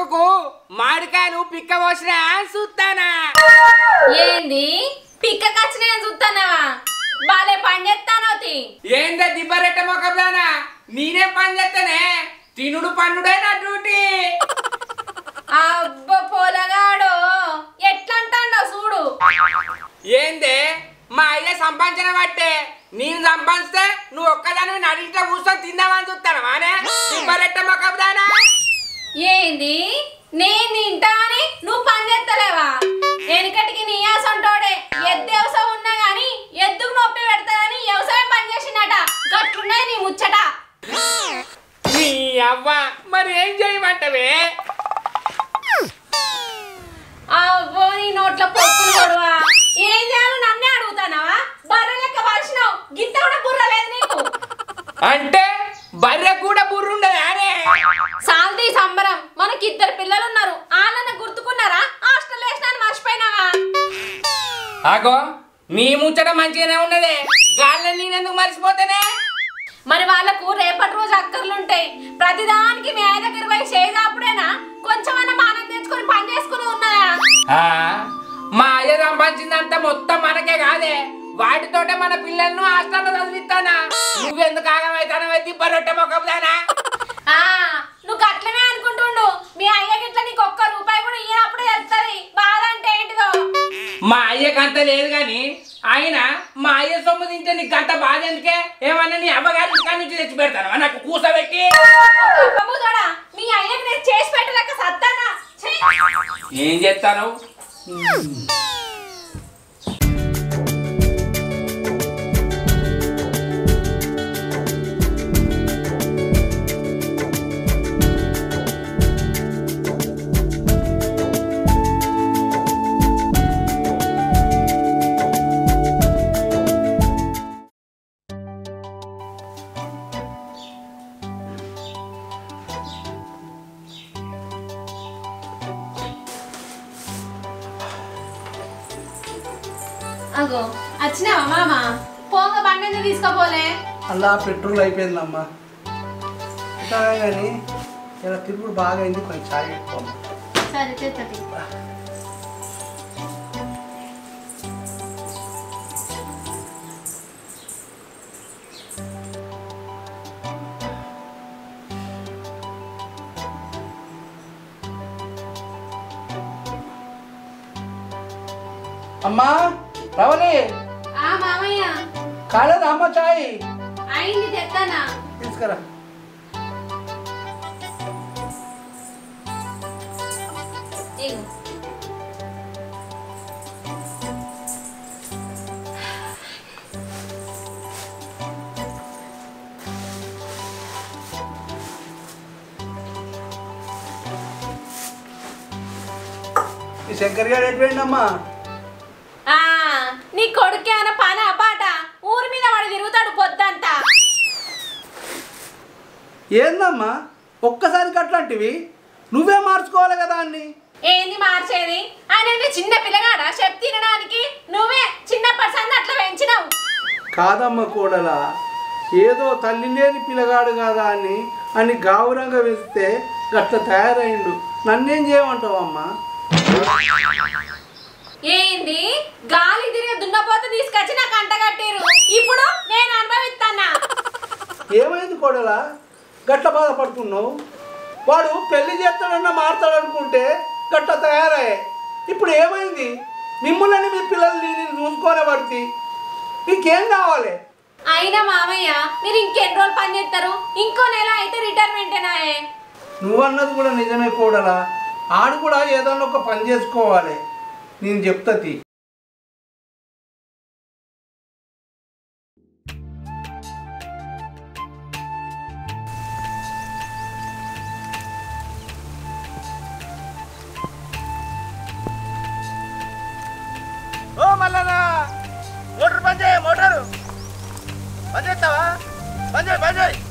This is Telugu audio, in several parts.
మొక్కకు మామిడికాయలు పిక్క పోసిన చూస్తానా. ఏంది పిక్క కచ్చినా చూస్తానావా? బాలే పని చేస్తానోతి. ఏందే దిబ్బరెట్ట మొక్కదానా, నేనే పని చేస్తానే. తినుడు పండుడే నా డ్యూటీ. అబ్బ పొలగాడు ఎట్లా అంటాడో చూడు. ఏందే మా అయ్య సంపాదించిన బట్టే నేను సంపాదిస్తే నువ్వు ఒక్కదాని నడిట్లో కూర్చొని తిందామని చూస్తాను మానే దిబ్బరెట్ట మొక్కదానా. ఏంది నేను తింటా అని నువ్వు పని చేస్తలేవా? వెనకటికి నీ ఆసంటోడే ఎద్దు వ్యవసాయం ఉన్నా గాని ఎద్దుకు నొప్పి పెడతాదని వ్యవసాయం పని చేసినట. గట్లున్నది నీ ముచ్చట. నీ అవ్వ మరి ఏం చేయమంటవే? అవ్వో నీ నోట్ల పొక్కులు కొడవా. ఏం చేయాలో నన్నే అడుగుతానావా? బర్రె లెక్క పరిచినావు, గింత కూడా బుర్ర లేదు నీకు. అంటే బర్రె కూడా బుర్రుండదు అనే. సాల్తీ సంబరం, మనకిద్దరు పిల్లలు ఉన్నారు. వాళ్ళని గుర్తుకున్నారా? హాస్టల్ వేసినాను మర్చిపోయినావా? ఆగో నీ ముచ్చట మంచిగానే ఉన్నదే, గాళ్ళని నేనెందుకు మర్చిపోతానే? మరి వాళ్ళకు రేపటి రోజు అక్కర్లుంటాయి. ప్రతిదానికి మీ ఆయన దగ్గర పోయి చేదాపుడేనా కొంచెమన్నా మానం తెచ్చుకొని పని చేసుకుని ఉన్నాయా? మా అయ్య సంపాదించిందంతా మొత్తం మనకే కాదే, వాటితోటే మన పిల్లలను హాస్టల్లో చదివిస్తానా. నువ్వెందుకు ఆగమైతానవై దిబ్బరొట్టె మొక్కదానా? నువ్వు అట్లనే అనుకుంటుండు. మీ అయ్య గిట్ల నీకు ఒక్క రూపాయి కూడా ఇయ్యనప్పుడే తెలుస్తుంది బాధ అంటే ఏంటిదో. మా అయ్యకి అంత లేదు గాని ఆయన మా అయ్య సొమ్ము తింటే నీకు అంత బాధ ఎందుకే? ఏమన్నా నీ అమ్మగారి ఇంటి నుంచి తెచ్చి పెడతాను నాకు కూసబెట్టి. మీ అయ్యకి నేను చేసి పెట్టలేక సత్తానా? ఏం చేస్తాను? అగో వచ్చినావా మామ? పోగా బండి ఎందుకు తీసుకోపోలే? అలా పెట్రోల్ అయిపోయిందమ్మా. కానీ ఇలా తిరుగుడు బాగా అయింది, కొంచెం చాయ్ పెట్టుకోమ్మా. సరే తెత్తది. అమ్మా రవలి మామయ్య కాలేదా అమ్మ చాయ్? అయింది తెస్తానా? తీసుకురా. ఈ శంకర్ గారు ఎటుపోయిందమ్మా? నీ కొడుకే అన్న పని అపాట ఊరి మీద వాడు తిరుగుతాడు పొద్దంతా. ఏందమ్మా ఒక్కసారి అట్లాంటివి? నువ్వే మార్చుకోవాలి కదా అన్ని. ఏంది మార్చేది? ఆయన చిన్న పిల్లగాడా చెప్పు తినడానికి? నువ్వే చిన్నప్పటి సంది అట్లా పెంచినావు. కాదమ్మ కోడలా, ఏదో తల్లి లేని పిల్లగాడు కదా అని గావురంగా వేస్తే గట్ల తయారైండు. నన్నేం చేయమంటావమ్మా? ఏంది గాలి తిరిగి దున్నపోత తీసుకొచ్చి నాకు అంటగట్టిరు. ఇప్పుడు నేను అనుభవిస్తానా? ఏమైంది కోడలా గట్ల బాధపడుతున్నావు? వాడు పెళ్లి చేస్తాడన్నా మారుతాడనుకుంటే గట్ల తయారయ్యే. ఇప్పుడు ఏమైంది? మిమ్మల్ని మీ పిల్లల్ని నేను చూసుకొనే పడితే నీకేం కావాలి? అయినా మామయ్య మీరు ఇంకెన్ని రోజులు పని చేస్తారు? ఇంకో నెల అయితే రిటైర్మెంటేనా? నువ్వన్నది కూడా నిజమే కోడలా. ఆడు కూడా ఏదన్నా ఒక పని చేసుకోవాలి. నేను చెప్తాది. ఓ మల్లనా మోటార్ బంద్ చేయ. మోటారు బంద్ చేస్తావా? బంద్ చేయి, బంద్ చేయి.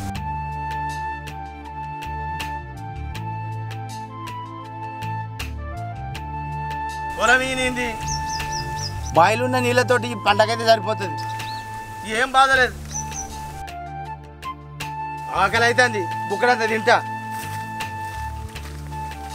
పొలం ఈనింది, బాయిలున్న నీళ్ళతోటి పండగైతే సరిపోతుంది. ఏం బాధలేదు. ఆకలి అవుతుంది, బుక్కడంతా తింటా.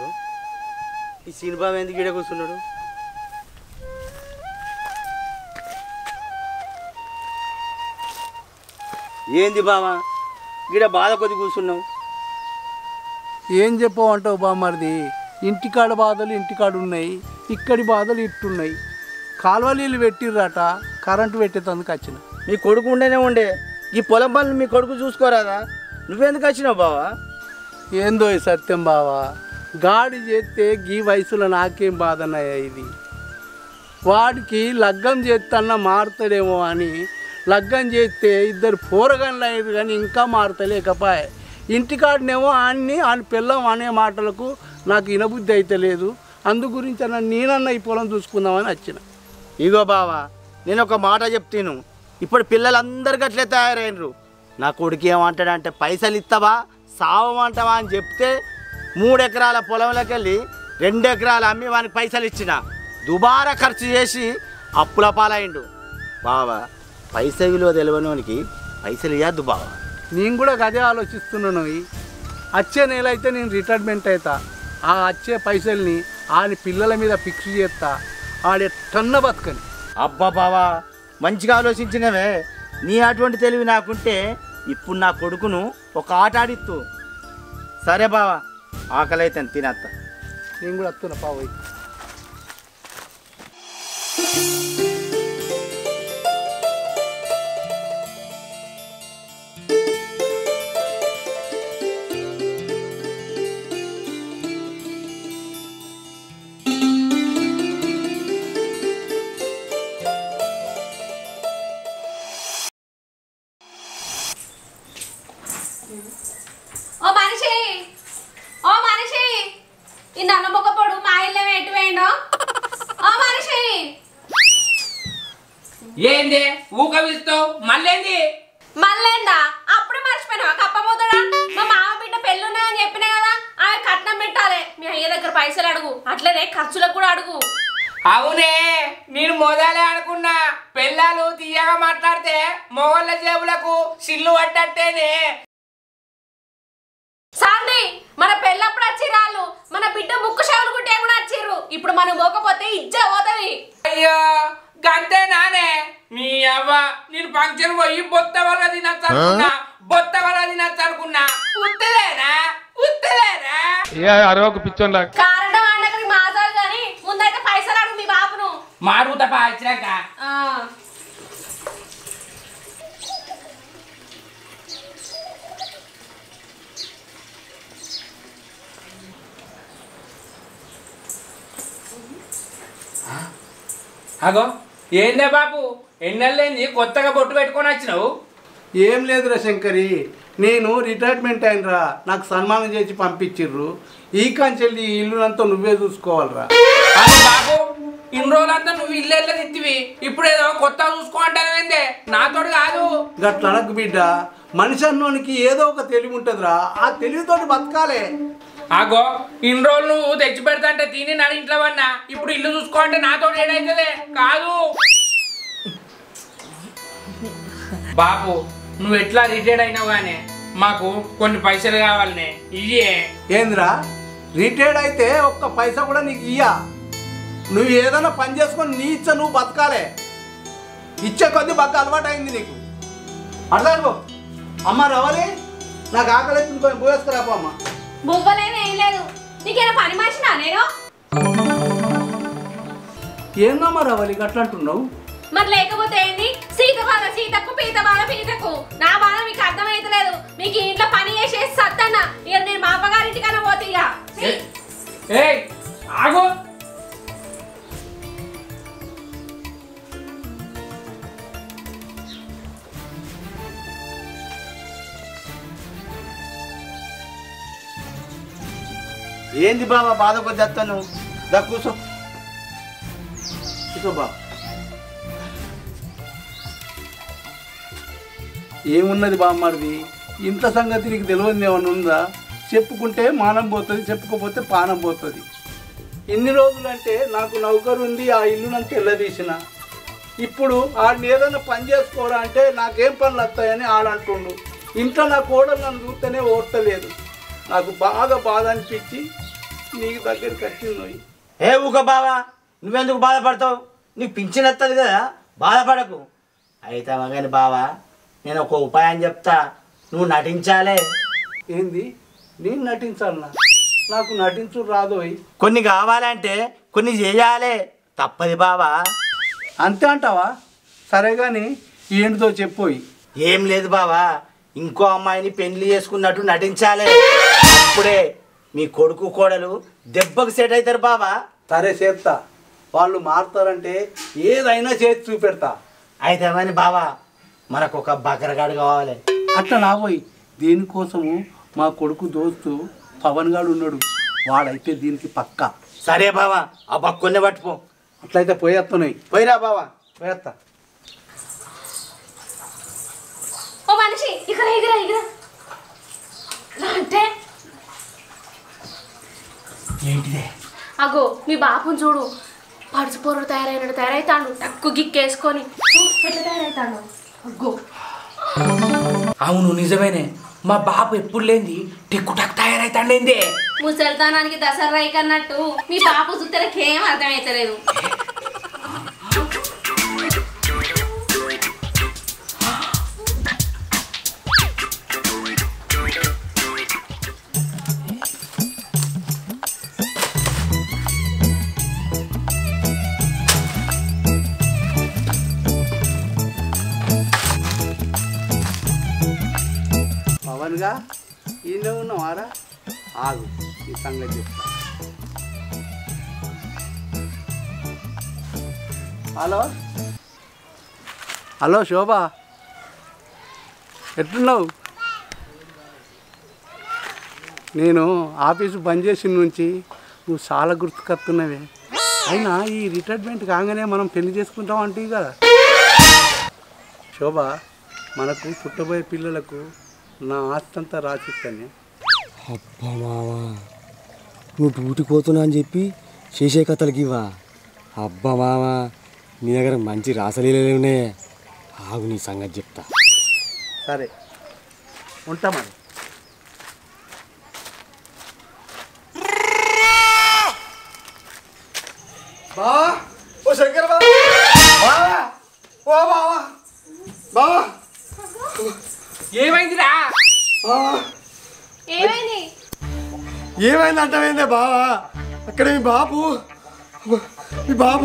కూర్చున్నారు. ఈ సినిమా ఎందుకు ఈడ కూర్చున్నాడు? ఏంది బావా ఈడ బాధ కొద్ది కూర్చున్నావు? ఏం చెప్పమంటావు బామ్మర్ది, ఇంటికాడ బాధలు ఇంటికాడ ఉన్నాయి, ఇక్కడి బాధలు ఇట్టున్నాయి. కాలువ నీళ్ళు పెట్టిర్రట, కరెంటు పెట్టేందుకు వచ్చిన. మీ కొడుకు ఉండేనే ఉండే, ఈ పొలం పనులు మీ కొడుకు చూసుకోరాదా? నువ్వెందుకు వచ్చినావు బావా? ఏందో ఈ సత్యం బావా, గాడి చేస్తే ఈ వయసులో నాకేం బాధనయ్యా ఇది. వాడికి లగ్గం చేస్తన్నా మారుతాడేమో అని లగ్గం చేస్తే ఇద్దరు పోరగాళ్ళు అయ్యారు, కానీ ఇంకా మారుతలేకపోయా. ఇంటికాడనేమో ఆయన పిల్లం అనే మాటలకు నాకు వినబుద్ధి అయితే లేదు. అందు గురించి నేనన్నా ఈ పొలం చూసుకుందామని వచ్చిన. ఇగో బావా, నేను ఒక మాట చెప్తాను. ఇప్పుడు పిల్లలందరికీ అట్లే తయారైనరు. నా కొడుకు ఏమంటాడంటే పైసలు ఇస్తావా సావమంటావా అని చెప్తే 3 ఎకరాల పొలంలోకి వెళ్ళి 2 ఎకరాలు అమ్మి వానికి పైసలు ఇచ్చిన. దుబారా ఖర్చు చేసి అప్పుల పాలైండు. బావా పైసా విలువ తెలియనోనికి పైసలు ఇవ్వద్దు బావా. నేను కూడా అదే ఆలోచిస్తున్నాను. వచ్చే నెల అయితే నేను రిటైర్మెంట్ అవుతా. ఆ వచ్చే పైసల్ని ఆయన పిల్లల మీద ఫిక్స్ చేస్తా, ఆడెట్టన్న బతకని. అబ్బా బావా మంచిగా ఆలోచించినవే. నీ అటువంటి తెలివి నాకుంటే ఇప్పుడు నా కొడుకును ఒక ఆట ఆడిస్తూ. సరే బావా, ఆకలి అయితే తినేస్తా. నేను కూడా వస్తున్నా పావు. ఓ మనిషి ఈ నల్ల మొక్క పొడు మా ఇల్లు ఎటు వేయండో. ఓ మనిషి ఏంది ఊక పిలుస్తావు? మళ్ళేంది? మళ్ళేందా? అప్పుడే మర్చిపోయినావా కప్పబోతుడా? మా మామ బిడ్డ పెళ్ళున్నాయని చెప్పినా కదా, ఆమె కట్నం పెట్టాలి. మీ అయ్య దగ్గర పైసలు అడుగు, అట్లనే ఖర్చులకు కూడా అడుగు. అవునే, నేను మొదలే అనుకున్నా. పిల్లలు తీయగా మాట్లాడితే మొగళ్ళ జేబులకు సిల్లు పట్టేనే. సాంది మన పెళ్ళప్పుడు వచ్చిర్రాళ్ళు, మన బిడ్డ ముక్కు షావులు కుట్టే కూడా వచ్చిర్రు. ఇప్పుడు మనం పోకపోతే ఇజ్జ పోతుంది. అయ్యో గంతే నానే. మీ అవ్వ నేను ఫంక్షన్ పోయి బొత్త వల్ల తినచ్చు అనుకున్నా, బొత్త వల్ల తినచ్చు అనుకున్నా. ఉత్తలేనా ఉత్తలేనా? కారణం అన్నకరి మాజాలు గాని ముందైతే పైసలు అడుగు మీ బాబును. మారుతా పాచినాక అగో ఏందే బాబు, ఎన్నెళ్ళేంది కొత్తగా బొట్టు పెట్టుకొని వచ్చినావు? ఏం లేదురా శంకరి, నేను రిటైర్మెంట్ అయినరా, నాకు సన్మానం చేసి పంపించిర్రు. ఈ కంచెల్లి ఈ ఇల్లునంతా నువ్వే చూసుకోవాలరా. అది బాబు, ఇన్ని రోజులంతా నువ్వు ఇల్లు తిత్తివి, ఇప్పుడు ఏదో కొత్త చూసుకో అంటావేందే? నాతోటి కాదు. గట్ల అనకు బిడ్డ, మనిషి అన్నోనికి ఏదో ఒక తెలివి ఉంటుందిరా, ఆ తెలివితోటి బతకాలే. ఆగో ఇన్ని రోజులు నువ్వు తెచ్చి పెడతా అంటే తిని నా ఇంట్లో వన్నా, ఇప్పుడు ఇల్లు చూసుకో అంటే నాతో ఏడైతుంది కాదు. బాబు నువ్వు ఎట్లా రిటైర్డ్ అయినావు కానీ మాకు కొన్ని పైసలు కావాలనే ఇయ్యే. ఏందిరా, రిటైర్డ్ అయితే ఒక్క పైసా కూడా నీకు ఇయ్యా. నువ్వు ఏదైనా పని చేసుకొని నీ ఇచ్చ నువ్వు బతకాలే. ఇచ్చే కొద్ది బాగా అలవాటు అయింది నీకు. అర్థం అమ్మ రవాలి, నాకు ఆకలి కొంచెం పోయేసుకురాపో అమ్మ. బువ్వలేదు ఏం లేదు, నీకేనా పని మనిషినా నేను? ఏందమ్మా రవాలి అట్లా అంటున్నావు? మరి లేకపోతే ఏంది? సీత బాధ సీతకు, పీత బాధ పీతకు. నా బాధ మీకు అర్థమైతలేదు. మీకు ఇంట్లో పని చేసేసి సత్తన్న. ఇక నేను మా అమ్మగారింటికన్నా పోతే ఇక. ఏయ్ ఆగు. ఏంది బాబా బాధ కొద్ది వస్తాను? దా కూర్చో బాబా. ఏమున్నది బామ్మది, ఇంత సంగతి నీకు తెలియదు ఏమన్నా ఉందా? చెప్పుకుంటే మానం పోతుంది, చెప్పుకోపోతే పానం పోతుంది. ఇన్ని రోజులంటే నాకు నౌకరు ఉంది, ఆ ఇల్లునంతా ఎల్లదీసిన. ఇప్పుడు ఆడిని ఏదైనా పని చేసుకోవడం అంటే నాకేం పనులు వస్తాయని ఆడంటుండు. ఇంట్లో నా కోడలు నన్ను చూస్తేనే ఓర్తలేదు. నాకు బాగా బాధ అనిపించి నీకు దగ్గరికి వచ్చింది. ఏ ఊక బావా, నువ్వెందుకు బాధపడతావు? నీకు పింఛన్ వస్తుంది కదా, బాధపడకు. అయితే మగని బావా, నేను ఒక ఉపాయం చెప్తా, నువ్వు నటించాలే. ఏంది? నేను నటించాలనా? నాకు నటించు రాదోయ్. కొన్ని కావాలంటే కొన్ని చేయాలి, తప్పది బావా. అంతే అంటావా? సరే కానీ ఏంటిదో చెప్పోయి. ఏం లేదు బావా, ఇంకో అమ్మాయిని పెళ్లి చేసుకున్నట్టు నటించాలి. అప్పుడే మీ కొడుకు కోడలు దెబ్బకు సెట్ అవుతారు బావా. సరే చేస్తా. వాళ్ళు మారుతారంటే ఏదైనా చేసి చూపెడతా. అయితే ఏమని బావా, మనకు ఒక బకరగాడు కావాలి. అట్లా నాపోయి దీనికోసము మా కొడుకు దోస్తు పవన్ గాడు ఉన్నాడు, వాడైతే దీనికి పక్కా. సరే బావా, ఆ బక్కొన్నే పట్టుకో. అట్లయితే పోయేస్తున్నాయి. పోయిరా బావా. పోయేస్తా. ఓ మనిషి ఇక్కడ ఎగిరా ఎగిరా అంటే ఏంటిదే? అగో మీ బాపుని చూడు, పడుచుపోరు తయారైతాడు, టక్కు గిక్కేసుకొని ఎట్లా తయారైతాడు. అగ్గో అవును నిజమేనే, మా బాబు ఎప్పుడు లేంది టిక్కు టక్ తయారైతాండేంది. ముసల్తానానికి దసరా అన్నట్టు మీ బాపు చూస్తేకేం అర్థమైతలేదు. పవన్గా ఈయన ఉన్నావారా? ఆగు, ఈ సంగతి చెప్తా. హలో హలో శోభా, ఎట్లున్నావు? నేను ఆఫీసు బంద్ చేసిన నుంచి నువ్వు చాలా గుర్తుకొస్తున్నావే. అయినా ఈ రిటైర్మెంట్ కాగానే మనం పెళ్లి చేసుకుంటాం అంటే కదా శోభ, మనకు పుట్టబోయే పిల్లలకు నా ఆస్తి అంతా రాసిస్తానే. అబ్బా మావా, నువ్వు డ్యూటీకి పోతున్నా అని చెప్పి చేసే కథలకి ఇవ్వా. అబ్బా మావా, నీ దగ్గర మంచి రాసలీలే ఉన్నాయి. ఆగు, నీ సంగతి చెప్తా. సరే ఉంటా మరి. బావా, ఓ శంకర్ బావా, బావా, ఓ బావా, బావా, ఏమైందిరా? బావా. ఏమైంది? ఏమైంది అంటావేందే బావా? అక్కడ మీ బాబు, మీ బాబు,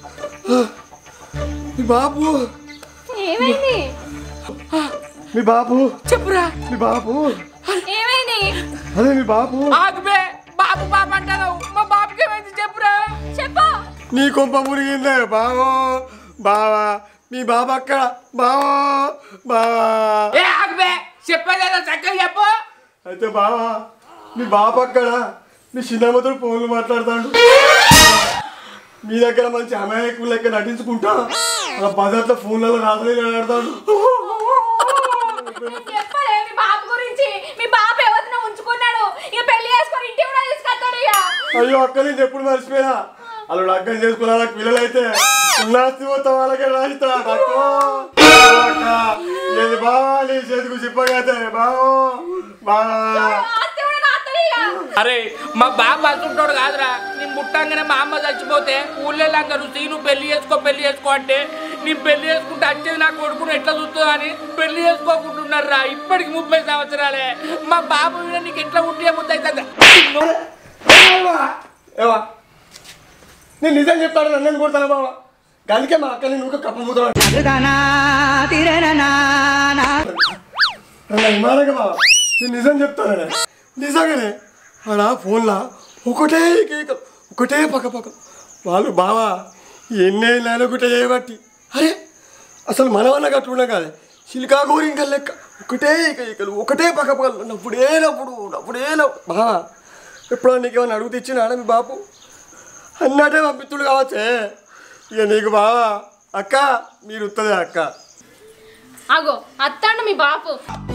మీ బాబు, ఏమైంది? మీ బాబు, చెప్పురా. మీ బాబు, ఏమైంది? అదే మీ బాబు. ఆగుబే, బాబు బాబు అంటావు, మా బాబుకి ఏమైంది చెప్పురా. చెప్పు. నీ కొంప మురిగిందే బావో. బావా, మీ బాబు అక్కడ. బావో, బావా. ఏ ఆగుబే, చెప్పేదేదో చక్కగా చెప్పు. అయితే బావా, మీ బాబు అక్కడ మీ చిన్నమ్మతో ఫోన్లు మాట్లాడతాడు. మీ దగ్గర మంచి అమాయకు లెక్క నటించుకుంటా అలా బజార్లో ఫోన్లలో రాత్రి ఆడతాడు. చెప్పలే మీ బాబు గురించి. మీ బాబు ఎవరినో ఉంచుకున్నాడు, ఇక పెళ్లి చేసుకొని ఇంటి కూడా తీసుకొస్తాడు. ఇక అయ్యో అక్క, నేను ఎప్పుడు మర్చిపోయినా. వాళ్ళు లగ్గం చేసుకున్న వాళ్ళకి పిల్లలైతే ఉన్నాస్తి మొత్తం వాళ్ళకే రాయిస్తాడు. ఏది బావా, నీ చేతికి చెప్పగతే బావో, బావా. ఆస్తి కూడా నాతోనే ఇక. అరే మా బాబు అతుంటాడు కాదురా. నేను పుట్టంగానే మా అమ్మ చచ్చిపోతే ఊళ్ళో అందరూ సీను పెళ్లి చేసుకో అంటే నేను పెళ్లి చేసుకుంటే వచ్చేది నా కొడుకును ఎట్లా చూస్తుందో అని పెళ్లి చేసుకోకుంటున్నారా. ఇప్పటికి 30 సంవత్సరాలే. మా బాబు మీద నీకు ఎట్లా ఉంటే ముద్ద అవుతుంది. ఏవా, నేను నిజం చెప్తాను, నన్ను కొడతాను బావా. అందుకే మా అక్కని నువ్వు కప్పబోతాడు విమానంగా బావా. నేను నిజం చెప్తాను, నిజంగానే. ఆడ ఫోన్లా ఒకటే కేకలు, ఒకటే పక్క వాళ్ళు బావా ఎన్నేళ్ళని ఒకటే చేయబట్టి. అరే అసలు మనవన్న కట్టుకున్నా కాదు, చిలికా గోరింక లెక్క ఒకటే కేకలు, ఒకటే పక్క నప్పుడే బావా. ఎప్పుడో నీకేమన్నా అడుగు తెచ్చినాడా మీ బాపు? అన్నట్టే పంపిస్తుడు కావచ్చే. ఇక నీకు బావా అక్క మీరు ఉత్తదే అక్క. అగో అత్తాడు మీ బాపు.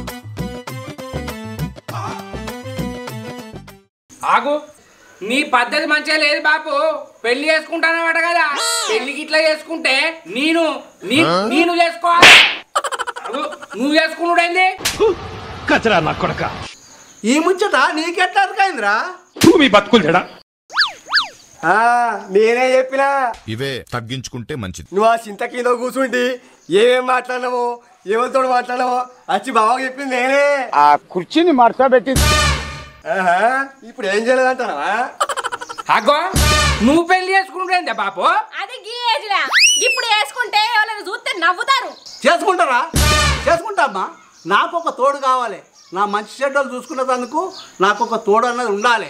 ఆగు, నీ పద్ధతి మంచిగా లేదు బాపు. పెళ్లి చేసుకుంటానమాట కదా, పెళ్లికి ఇట్లా చేసుకుంటే నేను చేసుకోవాలి. నువ్వు చేసుకున్నాడైంది ఈ ముచ్చట నీకెట్లా అర్థమైందిరా? మీ బతుకులు నేనే చెప్పినా ఇవే తగ్గించుకుంటే మంచిది. నువ్వు ఆ చింత కింద కూర్చుంటి ఏమేం మాట్లాడినావో ఎవరితో మాట్లాడినావో వచ్చి బావకు చెప్పింది నేనే. ఆ కుర్చీని మడత పెట్టింది. ఇప్పుడు ఏం చేయలేదంటావా? అగో నువ్వు పెళ్లి చేసుకుంటుందే బాపు. అది గీ ఏజ్లా ఇప్పుడు వేసుకుంటే ఎవరైనా చూస్తే నవ్వుతారు. చేసుకుంటారా? చేసుకుంటామ్మా. నాకు ఒక తోడు కావాలి. నా మంచి చెడ్డలు చూసుకునేందుకు నాకు ఒక తోడు అన్నది ఉండాలి.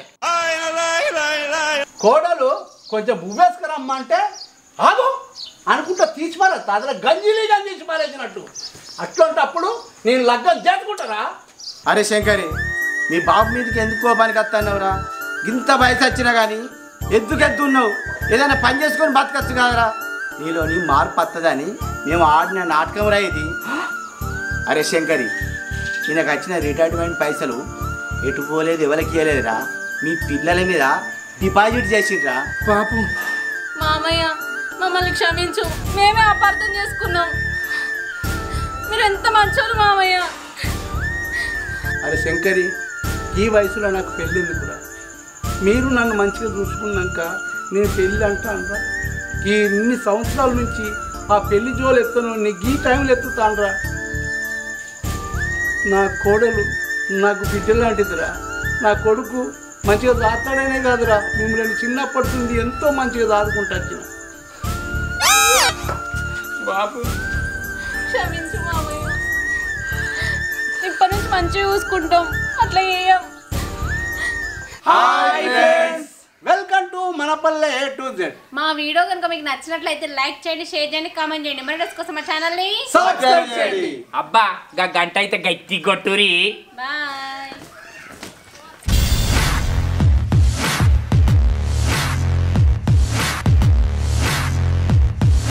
కోడలు కొంచెం బువ్వేసుకురమ్మా అంటే ఆగు అనుకుంటా తీసి పారేస్తా. అసలు గంజిలీగా తీసి పారేసినట్టు. అట్లాంటప్పుడు నేను లగ్గం చేసుకుంటారా? అరే శంకరి, మీ బాబు మీదకి ఎందుకు కోపానికి వస్తానవరా? ఇంత వయసు వచ్చినా కానీ ఎద్దుకెద్దున్నావు. ఏదైనా పని చేసుకొని బతకచ్చు కదరా. నీలోని మార్పు వస్తుందని మేము ఆడిన నాటకం రా ఇది. అరే శంకరి, ఈయనకు వచ్చిన రిటైర్మెంట్ పైసలు ఎటు పోలేదు, ఎవరికి ఇవ్వలేదురా. మీ పిల్లల మీద డిపాజిట్ చేసిర్రా. పాపం మామయ్య మమ్మల్ని క్షమించు, మేమే అపార్థం చేసుకున్నాం. మీరు ఎంత మంచోళ్ళు మామయ్య. అరే శంకరి, ఈ వయసులో నాకు పెళ్ళి ఎందుకురా? మీరు నన్ను మంచిగా చూసుకున్నాక నేను పెళ్ళి అంటానురా. ఈ ఇన్ని సంవత్సరాల నుంచి ఆ పెళ్లి జోలు ఎత్తాను, నీకు ఈ టైంలో ఎత్తుతానురా. నా కోడలు నాకు బిడ్డ లాంటిదిరా. నా కొడుకు మంచిగా దాతాడనే కాదురా, మిమ్మల్ని చిన్నప్పటి నుండి ఎంతో మంచిగా దాదుకుంటా వచ్చిన. బాపు క్షమించు మామయ్య, ఇప్పటి నుంచి మంచిగా చూసుకుంటాం. అట్లా చేయం. Hi friends, welcome to Manapalle A to Z. మా వీడియో కనుక మీకు నచ్చినట్లయితే లైక్ చేయండి, షేర్ చేయండి, కామెంట్ చేయండి. మరి కోసం మా ఛానల్ని సబ్స్క్రైబ్ చేయండి. అబ్బా గా గంట అయితే గట్టి కొట్టురి. బాయ్.